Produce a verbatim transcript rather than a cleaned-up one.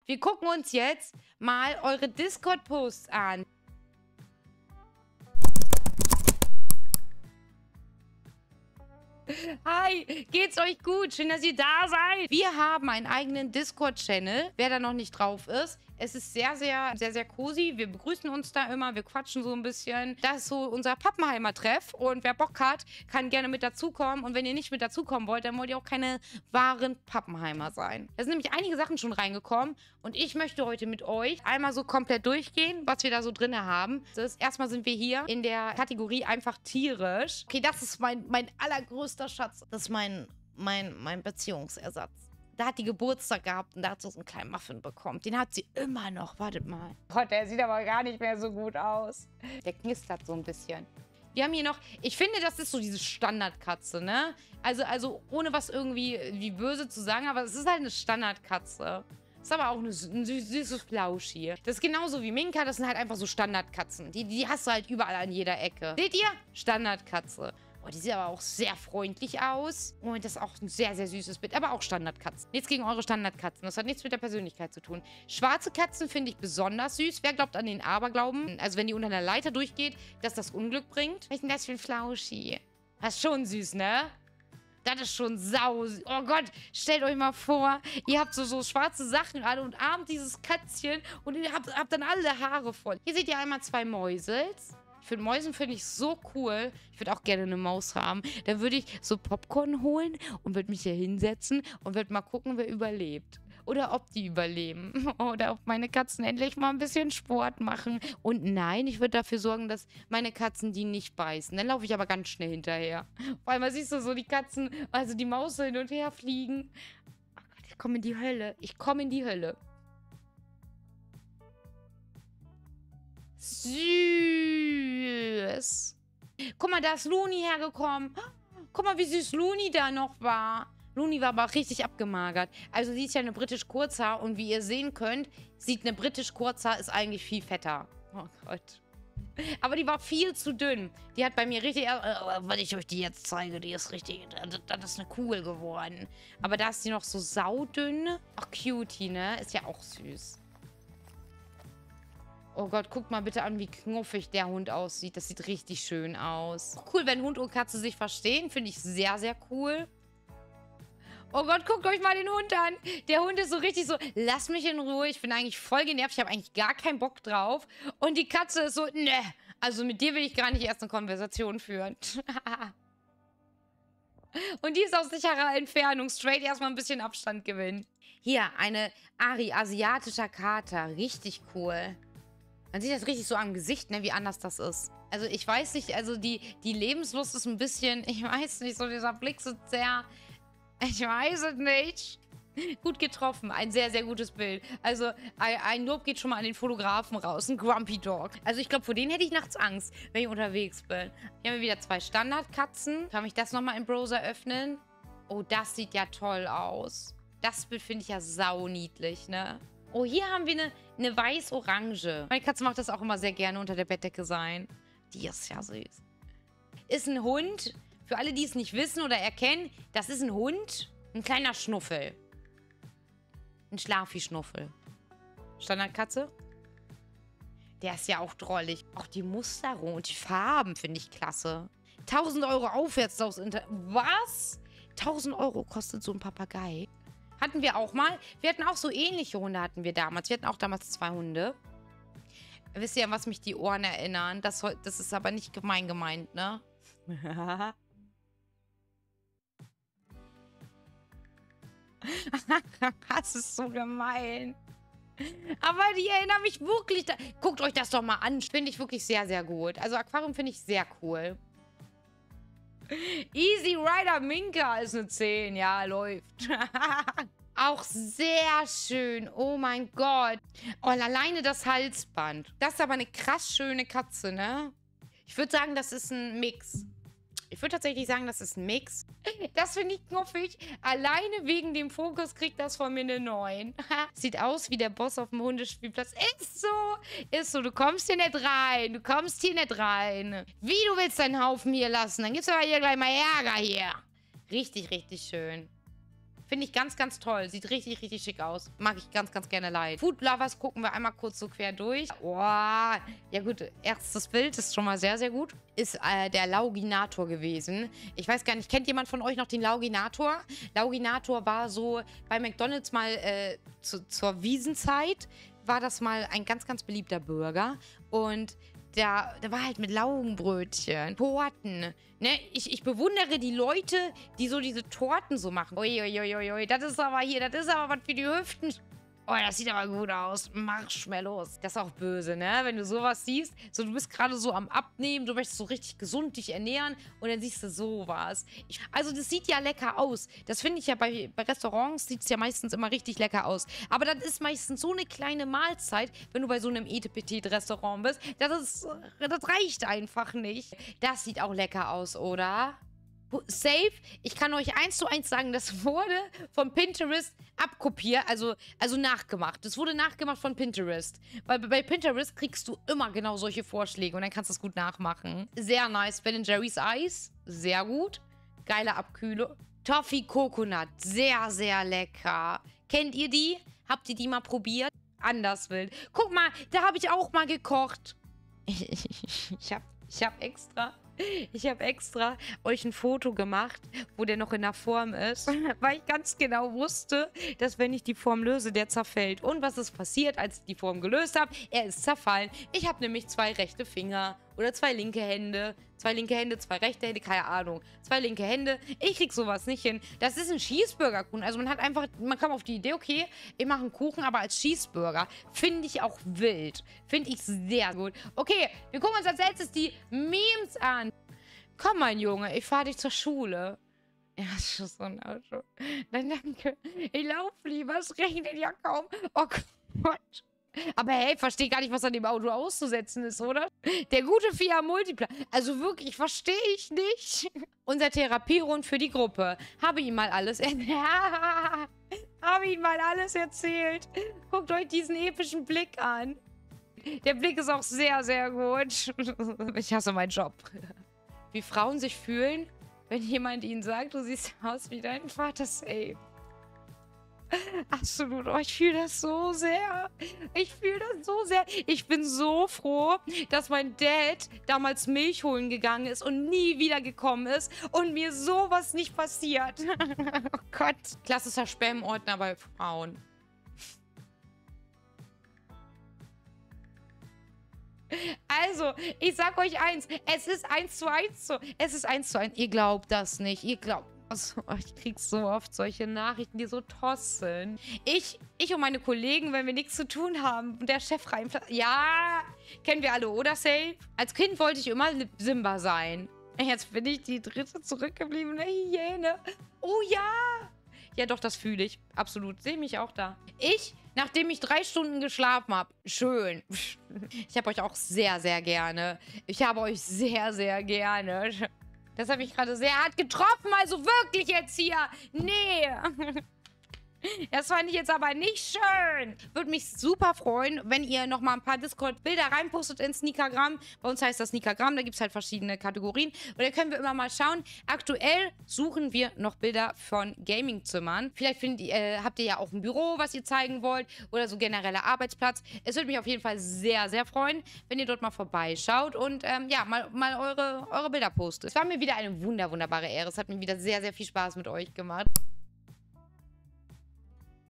wir gucken uns jetzt mal eure Discord-Posts an. Hi, geht's euch gut? Schön, dass ihr da seid. Wir haben einen eigenen Discord-Channel, wer da noch nicht drauf ist. Es ist sehr, sehr, sehr, sehr cozy. Wir begrüßen uns da immer, wir quatschen so ein bisschen. Das ist so unser Pappenheimer-Treff. Und wer Bock hat, kann gerne mit dazukommen. Und wenn ihr nicht mit dazukommen wollt, dann wollt ihr auch keine wahren Pappenheimer sein. Da sind nämlich einige Sachen schon reingekommen. Und ich möchte heute mit euch einmal so komplett durchgehen, was wir da so drin haben. Das ist, erstmal sind wir hier in der Kategorie einfach tierisch. Okay, das ist mein, mein allergrößter Schatz. Das ist mein, mein, mein Beziehungsersatz. Da hat die Geburtstag gehabt und da hat sie so einen kleinen Muffin bekommen. Den hat sie immer noch. Wartet mal. Gott, der sieht aber gar nicht mehr so gut aus. Der knistert so ein bisschen. Wir haben hier noch, ich finde, das ist so diese Standardkatze, ne? Also, also ohne was irgendwie wie böse zu sagen, aber es ist halt eine Standardkatze. Ist aber auch eine, ein süßes Flausch hier. Das ist genauso wie Minka, das sind halt einfach so Standardkatzen. Die, die hast du halt überall an jeder Ecke. Seht ihr? Standardkatze. Oh, die sieht aber auch sehr freundlich aus. Und das ist auch ein sehr, sehr süßes Bild. Aber auch Standardkatzen. Nichts gegen eure Standardkatzen. Das hat nichts mit der Persönlichkeit zu tun. Schwarze Katzen finde ich besonders süß. Wer glaubt an den Aberglauben? Also wenn die unter einer Leiter durchgeht, dass das Unglück bringt. Was ist denn das für ein Flauschi? Das ist schon süß, ne? Das ist schon sau. Oh Gott, stellt euch mal vor, ihr habt so, so schwarze Sachen an und armt dieses Kätzchen und ihr habt, habt dann alle Haare voll. Hier seht ihr einmal zwei Mäusels. Für Mäusen finde ich so cool. Ich würde auch gerne eine Maus haben. Dann würde ich so Popcorn holen und würde mich hier hinsetzen und würde mal gucken, wer überlebt. Oder ob die überleben. Oder ob meine Katzen endlich mal ein bisschen Sport machen. Und nein, ich würde dafür sorgen, dass meine Katzen die nicht beißen. Dann laufe ich aber ganz schnell hinterher. Vor allem siehst du so die Katzen, also die Maus so hin und her fliegen. Oh Gott, ich komme in die Hölle. Ich komme in die Hölle. Süß. Guck mal, da ist Looney hergekommen. Guck mal, wie süß Looney da noch war. Looney war aber richtig abgemagert. Also sie ist ja eine britisch Kurzhaar und wie ihr sehen könnt, sieht eine britisch Kurzhaar ist eigentlich viel fetter. Oh Gott. Aber die war viel zu dünn. Die hat bei mir richtig... Äh, wenn ich euch die jetzt zeige, die ist richtig... Das ist eine Kugel geworden. Aber da ist die noch so saudünn. Ach, Cutie, ne? Ist ja auch süß. Oh Gott, guckt mal bitte an, wie knuffig der Hund aussieht. Das sieht richtig schön aus. Cool, wenn Hund und Katze sich verstehen. Finde ich sehr, sehr cool. Oh Gott, guckt euch mal den Hund an. Der Hund ist so richtig so, lass mich in Ruhe. Ich bin eigentlich voll genervt. Ich habe eigentlich gar keinen Bock drauf. Und die Katze ist so, ne. Also mit dir will ich gar nicht erst eine Konversation führen. Und die ist aus sicherer Entfernung. Straight erstmal ein bisschen Abstand gewinnen. Hier, eine Ari, asiatischer Kater. Richtig cool. Man sieht das richtig so am Gesicht, ne, wie anders das ist. Also ich weiß nicht, also die, die Lebenslust ist ein bisschen, ich weiß nicht, so dieser Blick ist sehr, ich weiß es nicht. Gut getroffen, ein sehr, sehr gutes Bild. Also ein, ein Lob geht schon mal an den Fotografen raus, ein Grumpy Dog. Also ich glaube, vor denen hätte ich nachts Angst, wenn ich unterwegs bin. Hier haben wir wieder zwei Standardkatzen. Kann ich das nochmal im Browser öffnen? Oh, das sieht ja toll aus. Das Bild finde ich ja sauniedlich, ne? Oh, hier haben wir eine, eine weiß-orange. Meine Katze macht das auch immer sehr gerne unter der Bettdecke sein. Die ist ja süß. Ist ein Hund. Für alle, die es nicht wissen oder erkennen, das ist ein Hund. Ein kleiner Schnuffel. Ein Schlafi-Schnuffel. Standardkatze. Der ist ja auch drollig. Auch die Musterung und die Farben finde ich klasse. tausend Euro aufwärts aufs Internet. Was? tausend Euro kostet so ein Papagei. Hatten wir auch mal. Wir hatten auch so ähnliche Hunde hatten wir damals. Wir hatten auch damals zwei Hunde. Wisst ihr, an was mich die Ohren erinnern? Das, das ist aber nicht gemein gemeint, ne? Das ist so gemein. Aber die erinnern mich wirklich... Da Guckt euch das doch mal an. Finde ich wirklich sehr, sehr gut. Also Aquarium finde ich sehr cool. Easy Rider Minka ist eine zehn. Ja, läuft. Auch sehr schön. Oh mein Gott. Oh, alleine das Halsband. Das ist aber eine krass schöne Katze, ne? Ich würde sagen, das ist ein Mix. Ich würde tatsächlich sagen, das ist ein Mix. Das finde ich knuffig. Alleine wegen dem Fokus kriegt das von mir eine neun. Sieht aus wie der Boss auf dem Hundespielplatz. Ist so. Ist so. Du kommst hier nicht rein. Du kommst hier nicht rein. Wie, du willst deinen Haufen hier lassen? Dann gibt's aber hier gleich mal Ärger hier. Richtig, richtig schön. Finde ich ganz, ganz toll. Sieht richtig, richtig schick aus. Mag ich ganz, ganz gerne leid. Food Lovers gucken wir einmal kurz so quer durch. Boah. Ja gut, erstes Bild ist schon mal sehr, sehr gut. Ist äh, der Lauginator gewesen. Ich weiß gar nicht, kennt jemand von euch noch den Lauginator? Lauginator war so bei McDonald's mal äh, zu, zur Wiesenzeit, war das mal ein ganz, ganz beliebter Burger. Und der, der war halt mit Laugenbrötchen, Torten. Ne? Ich, ich bewundere die Leute, die so diese Torten so machen. Uiuiuiui, das ist aber hier, das ist aber was für die Hüften. Oh, das sieht aber gut aus. Marshmallows. Das ist auch böse, ne? Wenn du sowas siehst. So, du bist gerade so am Abnehmen. Du möchtest so richtig gesund dich ernähren. Und dann siehst du sowas. Ich, also, das sieht ja lecker aus. Das finde ich ja bei, bei Restaurants sieht es ja meistens immer richtig lecker aus. Aber das ist meistens so eine kleine Mahlzeit, wenn du bei so einem Eat-Petit-Restaurant bist. Das, ist, das reicht einfach nicht. Das sieht auch lecker aus, oder? Safe. Ich kann euch eins zu eins sagen, das wurde von Pinterest abkopiert, also, also nachgemacht. Das wurde nachgemacht von Pinterest. Weil bei Pinterest kriegst du immer genau solche Vorschläge und dann kannst du es gut nachmachen. Sehr nice. Ben Jerry's Eis. Sehr gut. Geile Abkühle. Toffee Coconut. Sehr, sehr lecker. Kennt ihr die? Habt ihr die mal probiert? Anders wild. Guck mal, da habe ich auch mal gekocht. ich habe ich hab extra... Ich habe extra euch ein Foto gemacht, wo der noch in der Form ist, weil ich ganz genau wusste, dass wenn ich die Form löse, der zerfällt. Und was ist passiert, als ich die Form gelöst habe? Er ist zerfallen. Ich habe nämlich zwei rechte Finger oder zwei linke Hände. Zwei linke Hände, zwei rechte Hände, keine Ahnung. Zwei linke Hände. Ich krieg sowas nicht hin. Das ist ein Cheeseburger-Kuchen. Also man hat einfach, man kam auf die Idee, okay, ich mache einen Kuchen, aber als Cheeseburger. Finde ich auch wild. Finde ich sehr gut. Okay, wir gucken uns als letztes die Memes an. Komm, mein Junge, ich fahre dich zur Schule. Ja, das ist so ein Auto. Nein, danke. Ich laufe lieber, es regnet ja kaum. Oh Gott. Aber hey, ich verstehe gar nicht, was an dem Auto auszusetzen ist, oder? Der gute Fiat Multipla. Also wirklich, verstehe ich nicht. Unser Therapierund für die Gruppe. Habe ihm mal alles erzählt. Habe ihm mal alles erzählt. Guckt euch diesen epischen Blick an. Der Blick ist auch sehr, sehr gut. Ich hasse meinen Job. Wie Frauen sich fühlen, wenn jemand ihnen sagt, du siehst aus wie dein Vater. Safe. Absolut. Oh, ich fühle das so sehr. Ich fühle das so sehr. Ich bin so froh, dass mein Dad damals Milch holen gegangen ist und nie wiedergekommen ist und mir sowas nicht passiert. Oh Gott. Klassischer Spam-Ordner bei Frauen. Also, ich sag euch eins. Es ist eins zu eins so. Es ist eins zu eins. Ihr glaubt das nicht. Ihr glaubt... Also, ich krieg so oft solche Nachrichten, die so tosseln. Ich, ich und meine Kollegen, wenn wir nichts zu tun haben und der Chef reinplatzt. Ja, kennen wir alle, oder Safe? Als Kind wollte ich immer Simba sein. Jetzt bin ich die dritte zurückgebliebene Hyäne. Oh ja! Ja, doch, das fühle ich. Absolut. Sehe mich auch da. Ich, nachdem ich drei Stunden geschlafen habe. Schön. Ich habe euch auch sehr, sehr gerne. Ich habe euch sehr, sehr gerne. Das habe ich gerade sehr hart getroffen, also wirklich jetzt hier. Nee. Das fand ich jetzt aber nicht schön. Würde mich super freuen, wenn ihr nochmal ein paar Discord-Bilder reinpostet in Sneakergram. Bei uns heißt das Sneakergram, da gibt es halt verschiedene Kategorien. Und da können wir immer mal schauen. Aktuell suchen wir noch Bilder von Gaming-Zimmern. Vielleicht findet ihr, äh, habt ihr ja auch ein Büro, was ihr zeigen wollt. Oder so genereller Arbeitsplatz. Es würde mich auf jeden Fall sehr, sehr freuen, wenn ihr dort mal vorbeischaut und ähm, ja, mal, mal eure, eure Bilder postet. Es war mir wieder eine wunder, wunderbare Ehre. Es hat mir wieder sehr, sehr viel Spaß mit euch gemacht.